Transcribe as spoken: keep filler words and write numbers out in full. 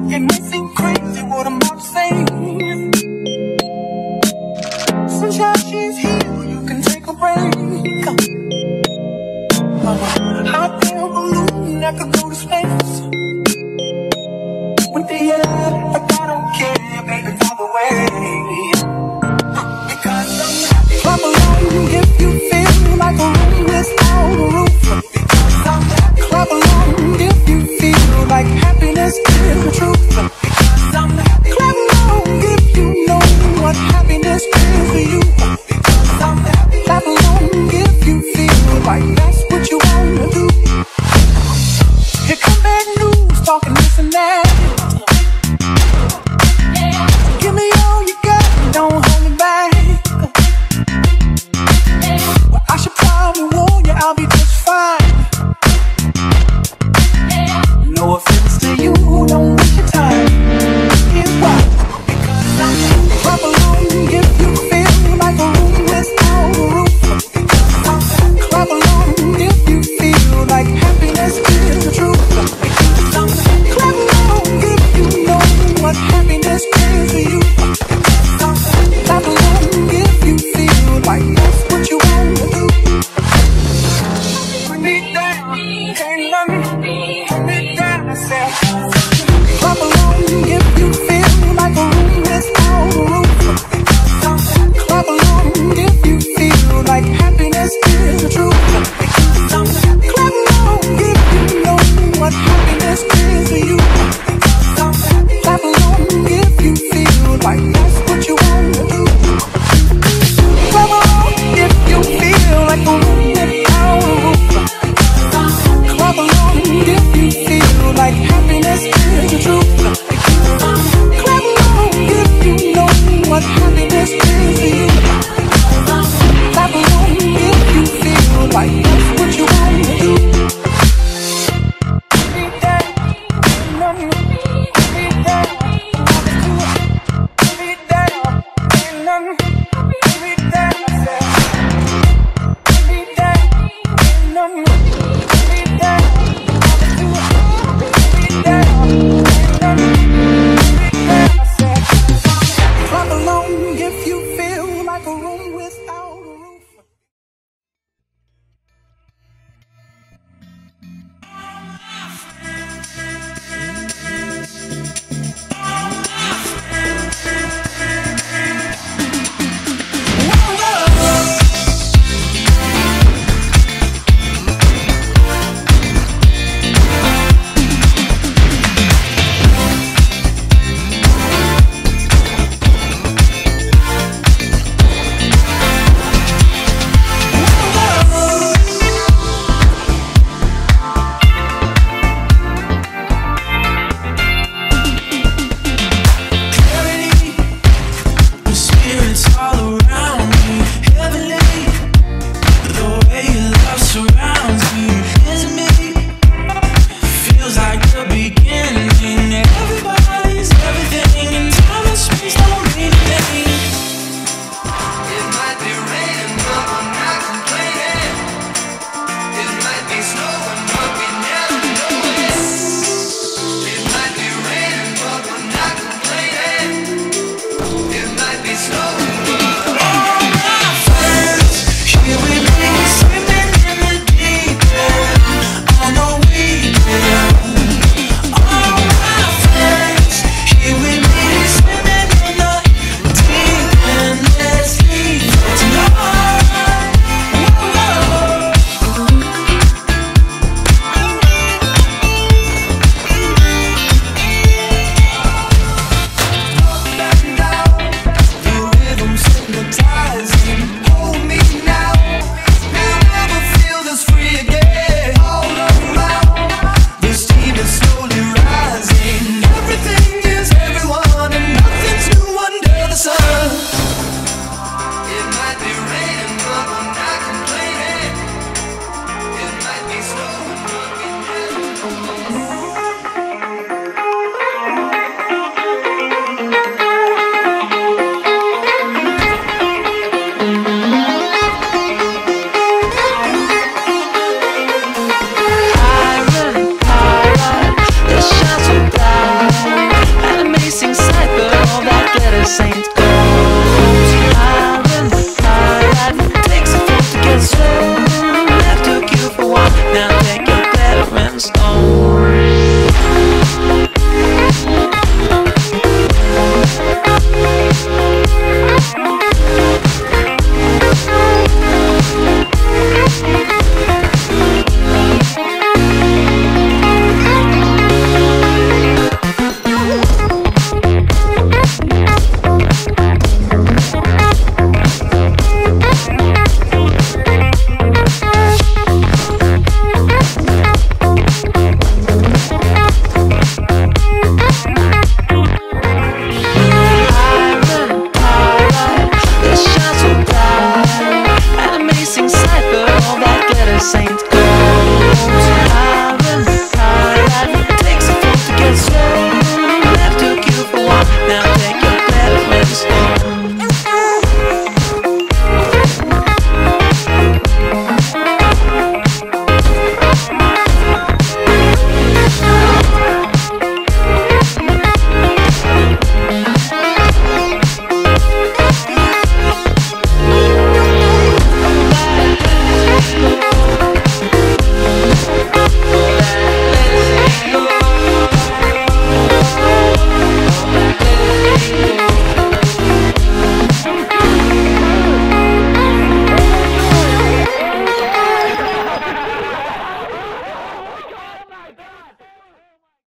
It may seem crazy what I'm about to say. Sunshine, she's here, you can take a break. Hot air balloon that could go to space. With the air, like I don't care, baby, by the way. Because I'm happy. Clap along if you feel like a room without a roof. Because I'm happy. Clap along if you feel like happiness is the truth. Because I'm happy. Clap along if you know what happiness is to you. Because I'm happy. Clap along if you feel like that's what you wanna do. Here come bad news, talking this and that. Give me all you got, don't hold me back. Well, I should probably warn you, I'll be just fine. No offense to you, don't waste your time. Here's why. Because I'm happy. Clap along if you feel like a room without a roof. Because I'm happy. Clap along if you feel like happiness is the truth. Because I'm happy. Clap along if you know what happiness is to you. Because I'm happy. Clap along if you feel like that's what you wanna do. Put me down, can't let me put me down, I said.